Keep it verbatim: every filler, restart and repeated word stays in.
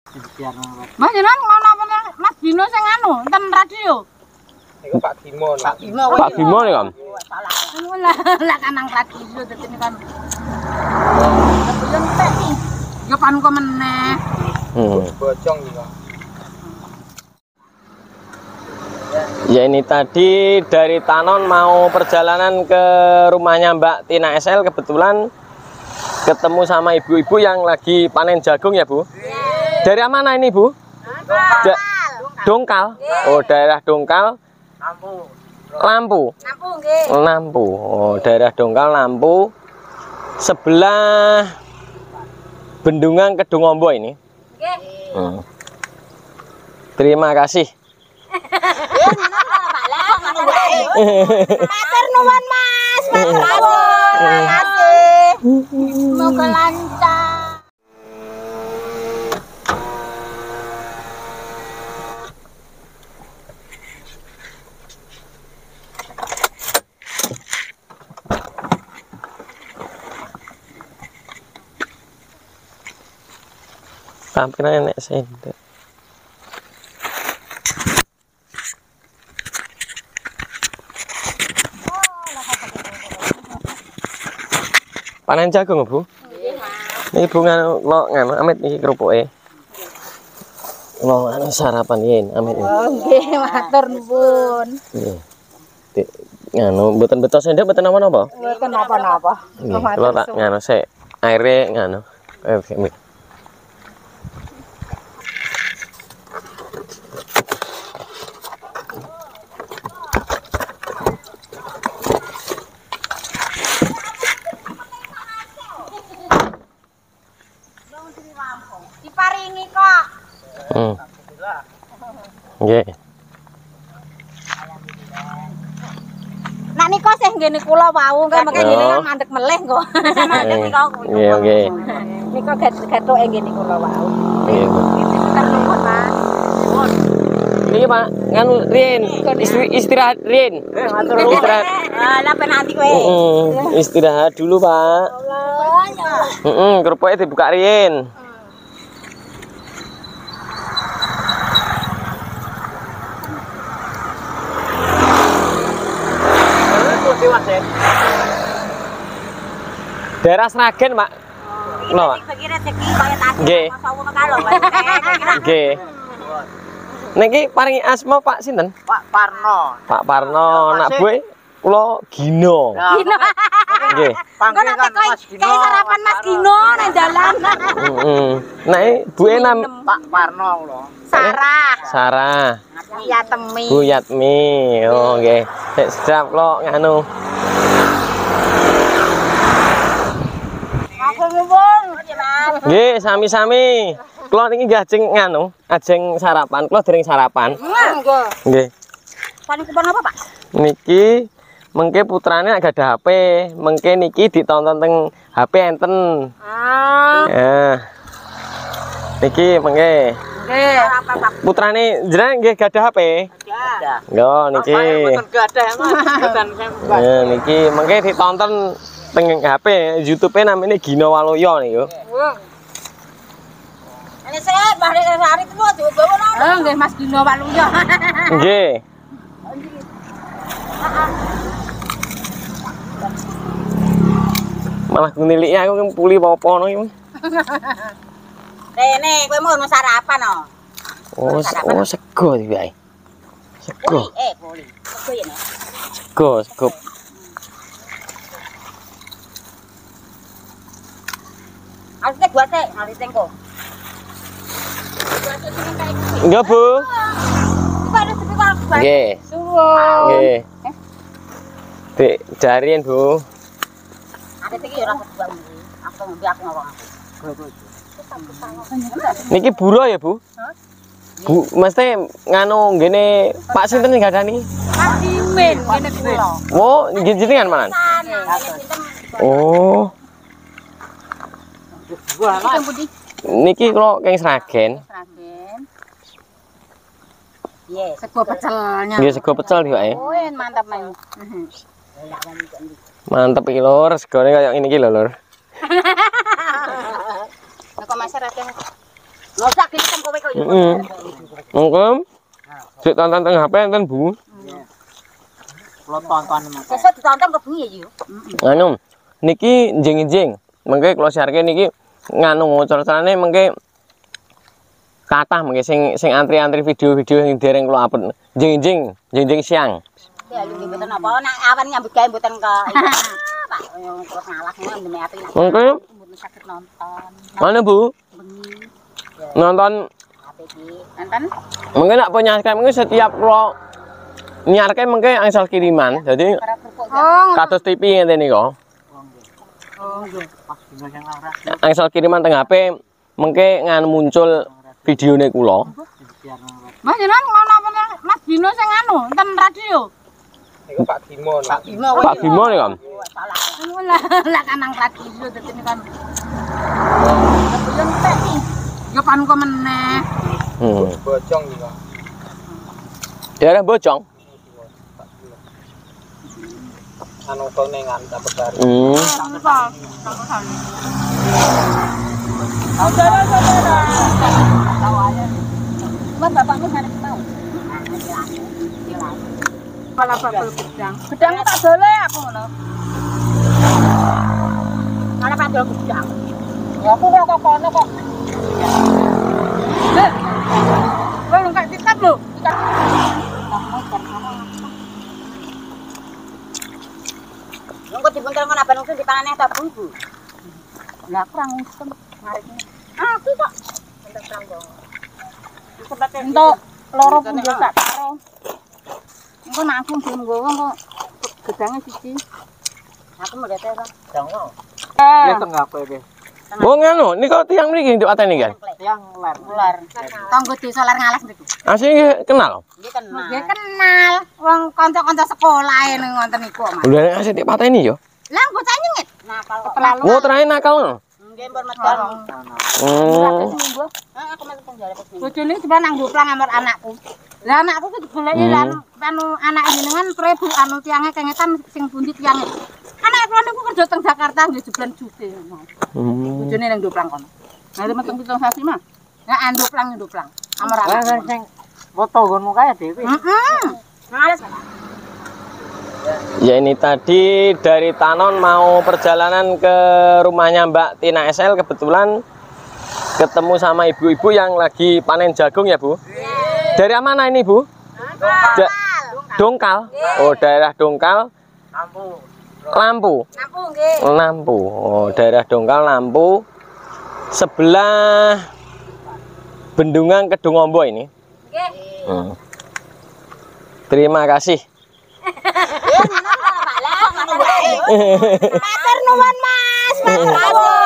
Mas jenengan ngono apa Mas Dino sing anu enten radio? Niku Pak Gimon. Pak Gimo. Pak Gimo nih, Kam. Lah lah kanang radio dadi kan. Belum teh. Ya panku meneh. Hmm. Bojong iki. Ya ini tadi dari Tanon mau perjalanan ke rumahnya Mbak Tina S L, kebetulan ketemu sama ibu-ibu yang lagi panen jagung ya Bu? Yeah. Dari mana ini Bu? Dongkal. Dongkal. Yeah. Oh daerah Dongkal. Lampu. Lampu. Lampu nggih. Lampu. Oh daerah Dongkal Lampu. Sebelah Bendungan Kedungombo ini. Nggih. Hmm. Terima kasih. Matur nuwun Mas, terima kasih. Semoga lancar. Hampir enek sendok. Panen jagung, Bu? Nggih, Mas. Ini Bu nganu lo nganu amit iki kerupuke. Lo anu sarapan yen amit iki. Oh, nggih, matur nuwun. Nggih. Dik nganu mboten betos sendok mboten napa-napa. Mboten napa-napa. Nggih, kula tak nganu sik aire nganu. Oke, mik. Diparingi kok. Hmm. Nggih. Nak nika sih ngene kula wau nggih mengke ngene kan mandek meleh kok. Mandek nika. Nggih, nggih. Nika gathuke ngene kula wau. Nggih, Bu. Matur nuwun, Mas. Niki Pak, nganu Rin, istri istirahat Rin. Istirahat. Ah, lah ben nanti kowe. Heeh, istirahat dulu, Pak. Heeh, kerupuke dibuka Rin. Daerah Sragen, Pak. No, Pak. Nggih. Nggih. Niki paringi asma Pak sinten? Pak Parno. Pak Parno, nak bue kula Gino. Gino. Nggih. Panggil kan Mas Gino. Kayak sarapan Mas Gino nang dalan. Heeh. Nah, bue nam Pak Parno kula. Sarah. Sarah. Ya temi. Bu Yatmi. Oh, nggih. Sik sedap lo nganu. Aku nuwun, Mas. Nggih, sami-sami. Kula niki nggih ajeng nganu, ajeng sarapan. Kula dereng sarapan. Nggih. Nggih. Paling kupon apa, Pak? Niki mengke putrane gak ada H P, mengke niki ditonton teng H P enten. Ah. Ya. Niki mengke Nggih. putrane jenengan nggih gak ada H P? Ada. Yo niki. Mboten gadah, Mas. Mboten saya. Ya niki mengke ditonton teng H P, YouTube-e namanya Gino Waluyo niku. Ini saya bari hari itu dibawa nang. Oh, nggih Mas Gino Waluyo. Nggih. Malah niliki aku puli apa ngono iki. Rene, kowe mau sarapan oh. Oh, oh sego iki wae. Sego. Eh, puli. Sego ya, Nek. Sego, sego. Harusnya gua teh, harus tengko. Enggak, Bu. Coba ada sepi kalau gua. Nggih. Suwun. Nggih. Dik, jarian, Bu. Ada iki ora gua ngi. Aku ngi aku ngomong. Niki buro ya, Bu? Bu, mesti nganu ngene Pak sinten sing gadani? Mas Dimin ngene kula. Oh, nggih jenengan manan. Oh. Wah, Mas. Niki kula keng Sragen. Sragen. Yes, sego pecelnya. Nggih sego pecel iki wae. Oh, mantap, Mas. Mantep iki lur, segone kaya ngene iki lho, Lur. Kok Mas Raden Ngosak kitem kowe kok yo. Heeh. Monggo. Sik tonton teng H P enten Bu. Kalau tonton mas. Sesuk ditonton ke bengi ya yo. Anu, niki njing-njing. Mengke kula siarke niki nganu cara-carane mengke kathah mengke sing sing antri-antri video-video sing dereng kula upload. Njing-njing, njing-njing siang. Ya lho mboten apa nek awan nyambut gawe mboten ke Pak terus ngalah ngene ati. Mengke Mboten saged nonton. mana Bu? Bengi. Nonton Apa iki? Nonton? mungkin nak punya mungkin setiap kula nyiarke mengke angsal kiriman. Jadi Oh, kados T V ngene niku. oh nggih. Mas Dino yang lara. Angsal kiriman teng H P mengke ngan muncul videone kula. Mas jenengan ngono apa Mas Dino sing anu enten radio. Itu Pak Dimo. Pak Dimo. Pak Bimo nih kan. Salah. Lah lah kanang radio dadi kan. Yang teki. Yo pan kok meneh. Hmm. Bojong juga. Daerah Bojong. Anu konengan dapat dari. Hmm. Sampun. Sampun. Saudara-saudara. Tahu aja. Mas bapakmu harus tahu. Kepala bakul gedang. Gedang tak dole aku ngono. Malah padha gedang. Ya aku kok kono kok. Eh. Wong lengkap tiket lho. Tiket. Wong kok dibuntel ngono apa langsung dipanane ta Bu? Lah kurang usum ngarepne. Aku kok entek tanggo. Entuk loro pun yo sak karo. Engko nek aku belum nggowo kok gedange siji. Aku mau lihat ya, Jangan. Eh, Dia tengah apa deh? Oh nganu, niku tiyang mriki nduk atene kan. Yang lar. ular. Tonggo desa lar ngalas mriku. Asli nggih kenal. Nggih kenal. Nggih kenal. Wong kanca-kanca sekolah e ning wonten niku, Mas. Lha asli dik pateni yo. Lah bocah nyengit. Nakal terlalu. Oh terakhir nakal. Nggih mpun medal. Hmm. Heeh, aku metu penjara pas. Bojone sebenarnya nang doplang amar anakku. Lah anakku ki digoleki lan anu anak jenengan prebu anu tiange kengetan sing pundi tiange. Anak kula niku kerja teng Jakarta nggih jeblan jute. Hmm. Bojone nang doplang kono. Nah, metu pitung sasi mah. Nah, andoplang ndoplang. Amar Lah anak. sing foto gonmu kaya dhewe. Heeh. Ngales. Ya ini tadi dari Tanon mau perjalanan ke rumahnya Mbak Tina S L, kebetulan ketemu sama ibu-ibu yang lagi panen jagung ya Bu. Dari mana ini Bu? Da- Dongkal. Oh daerah Dongkal. Lampu. Lampu. Lampu nggih. Lampu. Oh daerah Dongkal Lampu. Sebelah Bendungan Kedungombo ini. Nggih. Hmm. Terima kasih. Matur nuwun Mas. Matur nuwun.